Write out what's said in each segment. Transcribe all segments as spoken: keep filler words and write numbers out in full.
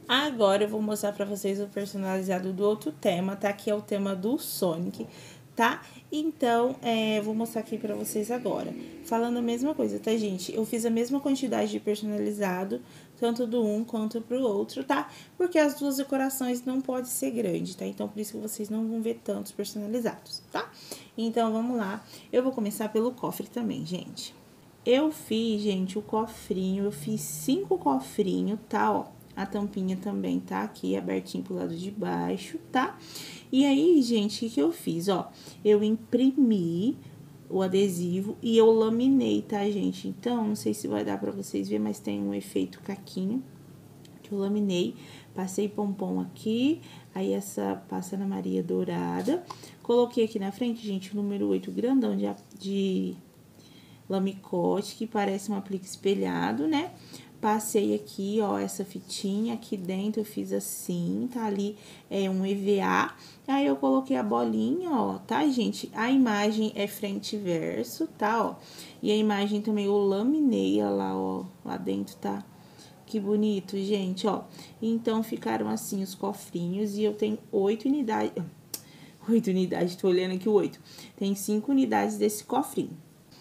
Agora eu vou mostrar pra vocês o personalizado do outro tema, tá? Que é o tema do Sonic, tá? Então, é, vou mostrar aqui pra vocês agora. Falando a mesma coisa, tá, gente? Eu fiz a mesma quantidade de personalizado, tanto do um quanto pro outro, tá? Porque as duas decorações não podem ser grandes, tá? Então, por isso que vocês não vão ver tantos personalizados, tá? Então, vamos lá. Eu vou começar pelo cofre também, gente. Eu fiz, gente, o cofrinho, eu fiz cinco cofrinhos, tá, ó. A tampinha também tá aqui, abertinho pro lado de baixo, tá? E aí, gente, o que que eu fiz, ó? Eu imprimi o adesivo e eu laminei, tá, gente? Então, não sei se vai dar pra vocês verem, mas tem um efeito caquinho que eu laminei. Passei pompom aqui, aí essa passa na Maria dourada. Coloquei aqui na frente, gente, o número oito grandão de, de lamicote, que parece um aplique espelhado, né? Passei aqui, ó, essa fitinha aqui dentro, eu fiz assim, tá ali, é um E V A. Aí, eu coloquei a bolinha, ó, tá, gente? A imagem é frente e verso, tá, ó? E a imagem também eu laminei, ó, lá, ó, lá dentro, tá? Que bonito, gente, ó. Então, ficaram assim os cofrinhos e eu tenho oito unidades... Oito unidades, tô olhando aqui o oito. Tem cinco unidades desse cofrinho.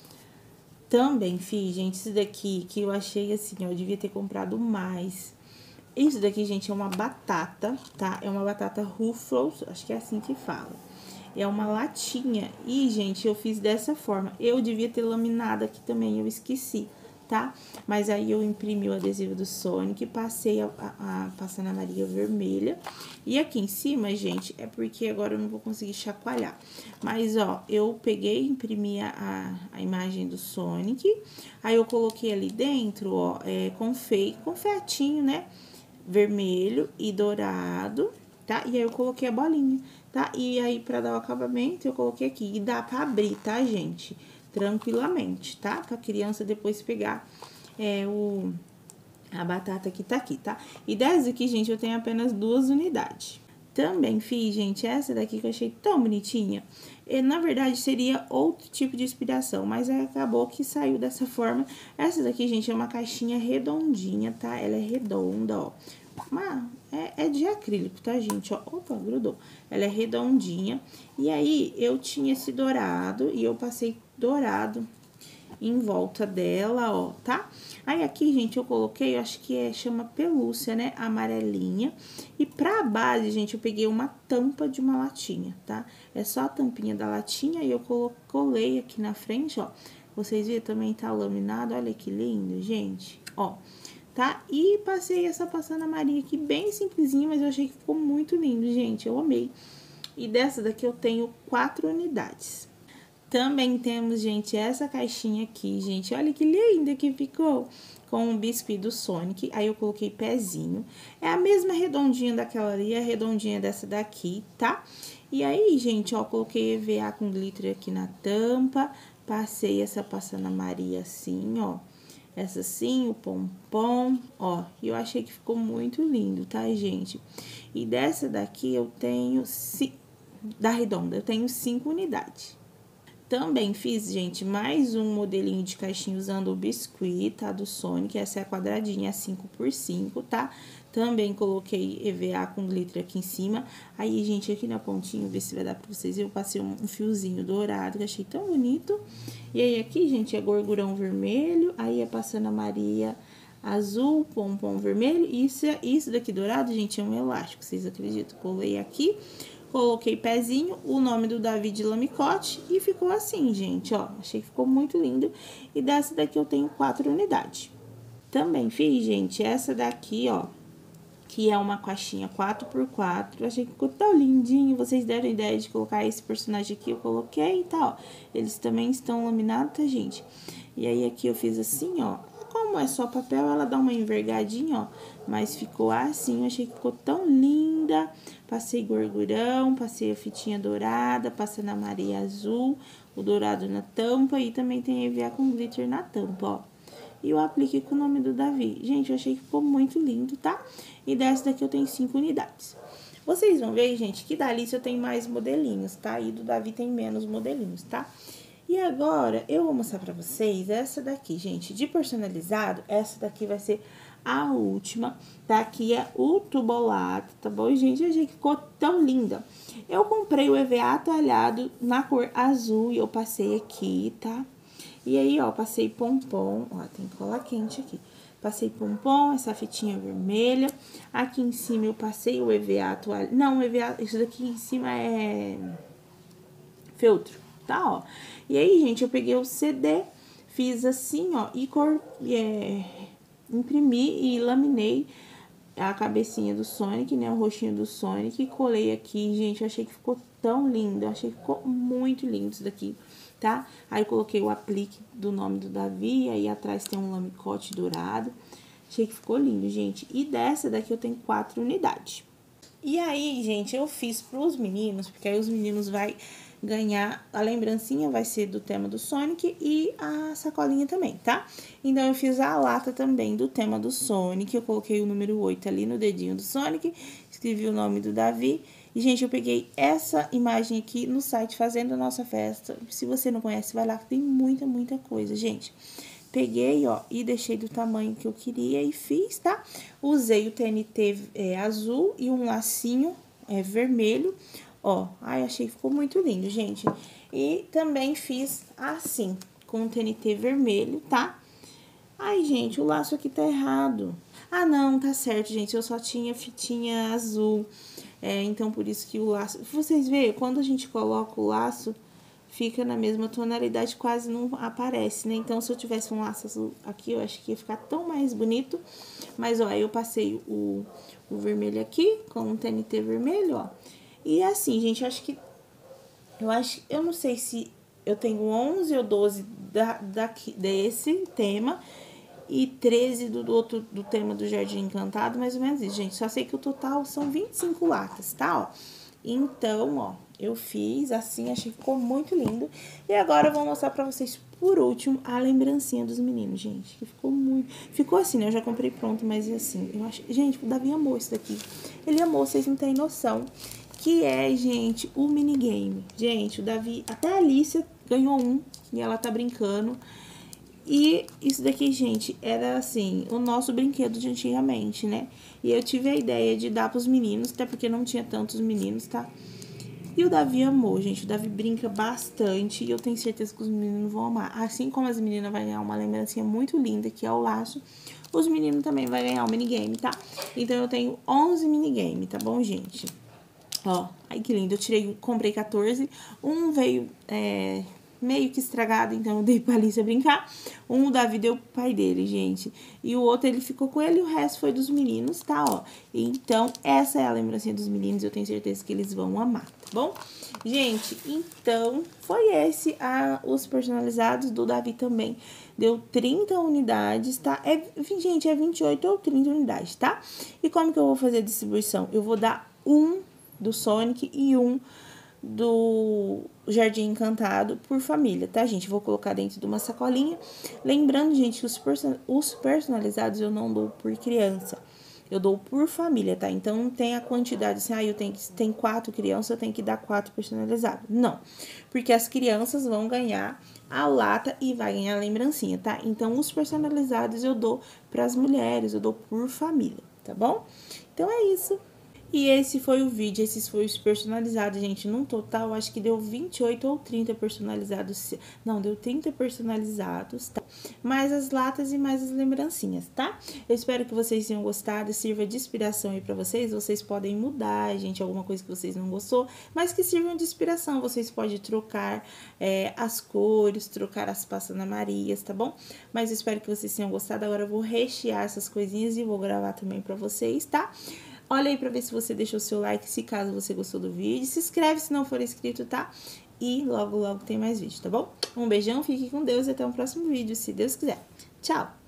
Também fiz, gente, isso daqui que eu achei assim, ó, eu devia ter comprado mais. Isso daqui, gente, é uma batata, tá? É uma batata Ruffles, acho que é assim que fala. É uma latinha. E, gente, eu fiz dessa forma. Eu devia ter laminado aqui também, eu esqueci, tá? Mas aí eu imprimi o adesivo do Sonic, passei a, a, a passar na Maria vermelha. E aqui em cima, gente, é porque agora eu não vou conseguir chacoalhar. Mas, ó, eu peguei e imprimi a, a imagem do Sonic. Aí eu coloquei ali dentro, ó, é, confei, confetinho, né? Vermelho e dourado, tá? E aí eu coloquei a bolinha, tá? E aí, pra dar o acabamento, eu coloquei aqui. E dá pra abrir, tá, gente? Tranquilamente, tá? Pra criança depois pegar é, o, a batata que tá aqui, tá? E dessa aqui, gente, eu tenho apenas duas unidades. Também fiz, gente, essa daqui que eu achei tão bonitinha. E, na verdade, seria outro tipo de inspiração, mas acabou que saiu dessa forma. Essa daqui, gente, é uma caixinha redondinha, tá? Ela é redonda, ó. Mas é, é de acrílico, tá, gente? Ó, opa, grudou. Ela é redondinha. E aí, eu tinha esse dourado e eu passei dourado em volta dela, ó, tá? Aí, aqui, gente, eu coloquei, eu acho que é, chama pelúcia, né? Amarelinha. E pra base, gente, eu peguei uma tampa de uma latinha, tá? É só a tampinha da latinha e eu colei aqui na frente, ó. Vocês viram, também tá laminado, olha que lindo, gente, ó. Tá? E passei essa passando Maria aqui bem simplesinha, mas eu achei que ficou muito lindo, gente, eu amei. E dessa daqui eu tenho quatro unidades. Também temos, gente, essa caixinha aqui, gente, olha que linda que ficou, com o biscuit do Sonic. Aí eu coloquei pezinho, é a mesma redondinha daquela ali, a redondinha dessa daqui, tá? E aí, gente, ó, coloquei E V A com glitter aqui na tampa, passei essa passando Maria assim, ó. Essa assim, o pompom, ó, e eu achei que ficou muito lindo, tá, gente? E dessa daqui eu tenho, da redonda, eu tenho cinco unidades. Também fiz, gente, mais um modelinho de caixinha usando o biscuit, tá, do Sonic, essa é a quadradinha, cinco por cinco, tá? Também coloquei E V A com glitter aqui em cima. Aí, gente, aqui na pontinha, ver se vai dar pra vocês, eu passei um, um fiozinho dourado, que achei tão bonito. E aí, aqui, gente, é gorgurão vermelho, aí é passando a Maria azul, pompom vermelho. Isso, isso daqui dourado, gente, é um elástico, vocês acreditam? Colei aqui. Coloquei pezinho, o nome do David Lamicote e ficou assim, gente, ó. Achei que ficou muito lindo. E dessa daqui eu tenho quatro unidades. Também fiz, gente, essa daqui, ó, que é uma caixinha quatro por quatro. Achei que ficou tão lindinho. Vocês deram ideia de colocar esse personagem aqui, eu coloquei e tal. Eles também estão laminados, tá, gente? E aí, aqui eu fiz assim, ó. Como é só papel, ela dá uma envergadinha, ó. Mas ficou assim, eu achei que ficou tão linda. Passei gorgurão, passei a fitinha dourada, passei na Maria azul, o dourado na tampa e também tem E V A com glitter na tampa, ó. E eu apliquei com o nome do Davi. Gente, eu achei que ficou muito lindo, tá? E dessa daqui eu tenho cinco unidades. Vocês vão ver, gente, que da Alice eu tenho mais modelinhos, tá? E do Davi tem menos modelinhos, tá? E agora, eu vou mostrar pra vocês essa daqui, gente, de personalizado. Essa daqui vai ser a última, tá? Aqui é o tubulato, tá bom, gente? Eu achei que ficou tão linda. Eu comprei o E V A talhado na cor azul e eu passei aqui, tá? E aí, ó, passei pompom, ó, tem cola quente aqui. Passei pompom, essa fitinha vermelha. Aqui em cima eu passei o E V A toalha. Não, o E V A, isso daqui em cima é feltro, tá, ó. E aí, gente, eu peguei o C D, fiz assim, ó, e cor, é, imprimi e laminei a cabecinha do Sonic, né, o rostinho do Sonic, e colei aqui, gente, eu achei que ficou tão lindo, eu achei que ficou muito lindo isso daqui, tá? Aí coloquei o aplique do nome do Davi, aí atrás tem um lamicote dourado, achei que ficou lindo, gente. E dessa daqui eu tenho quatro unidades. E aí, gente, eu fiz pros meninos, porque aí os meninos vai ganhar, a lembrancinha vai ser do tema do Sonic e a sacolinha também, tá? Então, eu fiz a lata também do tema do Sonic, eu coloquei o número oito ali no dedinho do Sonic, escrevi o nome do Davi. E, gente, eu peguei essa imagem aqui no site Fazendo a Nossa Festa. Se você não conhece, vai lá que tem muita, muita coisa, gente. Peguei, ó, e deixei do tamanho que eu queria e fiz, tá? Usei o T N T é, azul e um lacinho é, vermelho. Ó, ai, achei que ficou muito lindo, gente. E também fiz assim, com o T N T vermelho, tá? Ai, gente, o laço aqui tá errado. Ah, não, tá certo, gente, eu só tinha fitinha azul. É, então, por isso que o laço... Vocês veem, quando a gente coloca o laço, fica na mesma tonalidade, quase não aparece, né? Então, se eu tivesse um laço azul aqui, eu acho que ia ficar tão mais bonito. Mas, ó, eu passei o, o vermelho aqui, com o T N T vermelho, ó. E assim, gente, eu acho que... Eu acho... Eu não sei se eu tenho onze ou doze da, daqui, desse tema e treze do, do outro, do tema do Jardim Encantado, mais ou menos isso, gente. Só sei que o total são vinte e cinco latas, tá, ó? Então, ó, eu fiz assim, achei que ficou muito lindo. E agora eu vou mostrar pra vocês, por último, a lembrancinha dos meninos, gente. Que ficou muito... Ficou assim, né? Eu já comprei pronto, mas assim, eu acho... Gente, o Davi amou isso daqui. Ele amou, vocês não têm noção. Que é, gente, o minigame. Gente, o Davi... Até a Alicia ganhou um e ela tá brincando. E isso daqui, gente, era assim, o nosso brinquedo de antigamente, né? E eu tive a ideia de dar pros meninos, até porque não tinha tantos meninos, tá? E o Davi amou, gente. O Davi brinca bastante e eu tenho certeza que os meninos vão amar. Assim como as meninas vão ganhar uma lembrancinha muito linda, que é o laço, os meninos também vão ganhar o minigame, tá? Então, eu tenho onze minigames, tá bom, gente? Ó, ai que lindo. Eu tirei, comprei quatorze. Um veio... É... meio que estragado, então eu dei pra Alicia brincar. Um o Davi deu pro pai dele, gente. E o outro ele ficou com ele e o resto foi dos meninos, tá, ó. Então, essa é a lembrancinha dos meninos, eu tenho certeza que eles vão amar, tá bom? Gente, então, foi esse a, os personalizados do Davi também. Deu trinta unidades, tá? É, gente, é vinte e oito ou trinta unidades, tá? E como que eu vou fazer a distribuição? Eu vou dar um do Sonic e um do Jardim Encantado por família, tá, gente? Vou colocar dentro de uma sacolinha. Lembrando, gente, que os, person os personalizados eu não dou por criança. Eu dou por família, tá? Então, não tem a quantidade assim, ah, eu tenho que... Tem quatro crianças, eu tenho que dar quatro personalizados. Não. Porque as crianças vão ganhar a lata e vai ganhar a lembrancinha, tá? Então, os personalizados eu dou pras mulheres, eu dou por família, tá bom? Então, é isso. E esse foi o vídeo, esses foram os personalizados, gente. No total, acho que deu vinte e oito ou trinta personalizados. Não, deu trinta personalizados, tá? Mais as latas e mais as lembrancinhas, tá? Eu espero que vocês tenham gostado, sirva de inspiração aí pra vocês. Vocês podem mudar, gente, alguma coisa que vocês não gostou, mas que sirvam de inspiração. Vocês podem trocar é, as cores, trocar as pastas na Marias, tá bom? Mas eu espero que vocês tenham gostado. Agora eu vou rechear essas coisinhas e vou gravar também pra vocês, tá? Olha aí pra ver se você deixou o seu like, se caso você gostou do vídeo. Se inscreve se não for inscrito, tá? E logo, logo tem mais vídeo, tá bom? Um beijão, fique com Deus e até o próximo vídeo, se Deus quiser. Tchau!